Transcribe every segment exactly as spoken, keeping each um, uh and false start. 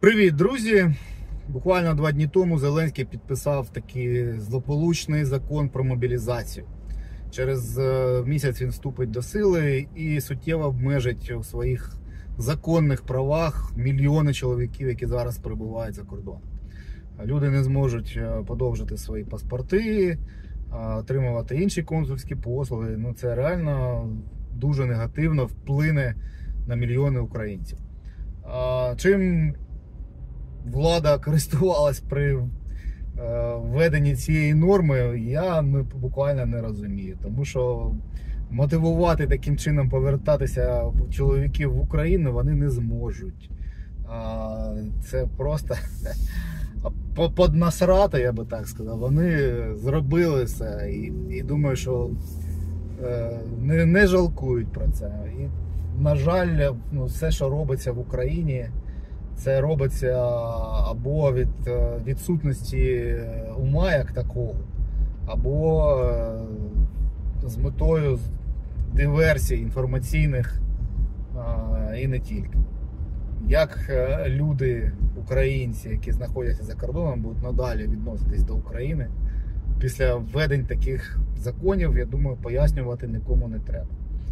Привіт, друзі! Буквально два дні тому Зеленський підписав такий злополучний закон про мобілізацію. Через місяць він вступить до сили і суттєво обмежить у своїх законних правах мільйони чоловіків, які зараз перебувають за кордоном. Люди не зможуть подовжити свої паспорти, отримувати інші консульські послуги. Ну, це реально дуже негативно вплине на мільйони українців. Чим влада користувалась при введенні цієї норми, я буквально не розумію. Тому що мотивувати таким чином повертатися чоловіків в Україну вони не зможуть. Це просто поднасрати, я би так сказав. Вони зробили все і, і думаю, що не, не жалкують про це. І, на жаль, ну, все, що робиться в Україні, це робиться або від відсутності ума як такого, або з метою диверсій інформаційних і не тільки. Як люди, українці, які знаходяться за кордоном, будуть надалі відноситись до України, після введень таких законів, я думаю, пояснювати нікому не треба.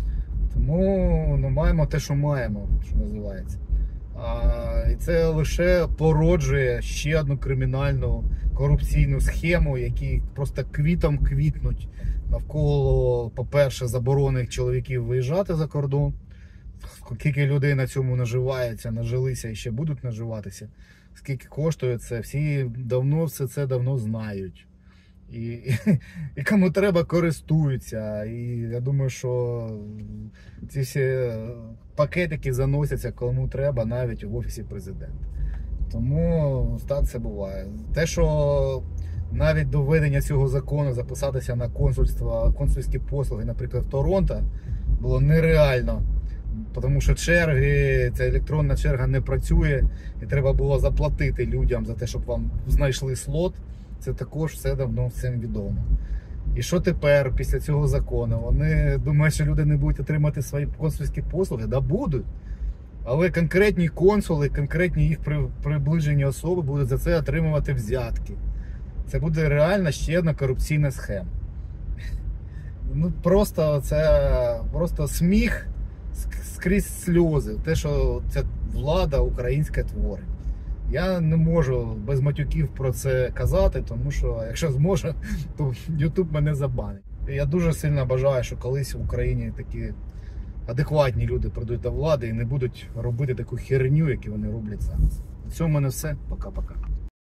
Тому ну, маємо те, що маємо, що називається. А, і це лише породжує ще одну кримінальну корупційну схему, які просто квітом квітнуть навколо, по-перше, заборони чоловіків виїжджати за кордон. Скільки людей на цьому наживається, нажилися і ще будуть наживатися. Скільки коштує це, всі давно все це давно знають. І, і, і кому треба, користуються. І я думаю, що ці всі пакетики заносяться кому треба, навіть в Офісі Президента. Тому так це буває. Те, що навіть до введення цього закону записатися на консульство, консульські послуги, наприклад, в Торонто, було нереально. Тому що черги, ця електронна черга не працює, і треба було заплатити людям за те, щоб вам знайшли слот. Це також все давно всім відомо. І що тепер, після цього закону? Вони думають, що люди не будуть отримати свої консульські послуги? Да, будуть. Але конкретні консули, конкретні їх приближені особи будуть за це отримувати взятки. Це буде реально ще одна корупційна схема. Ну, просто це просто сміх скрізь сльози. Те, що ця влада українська творить. Я не можу без матюків про це казати, тому що якщо зможу, то YouTube мене забанить. Я дуже сильно бажаю, що колись в Україні такі адекватні люди прийдуть до влади і не будуть робити таку херню, яку вони роблять зараз. На цьому в мене все. Пока-пока.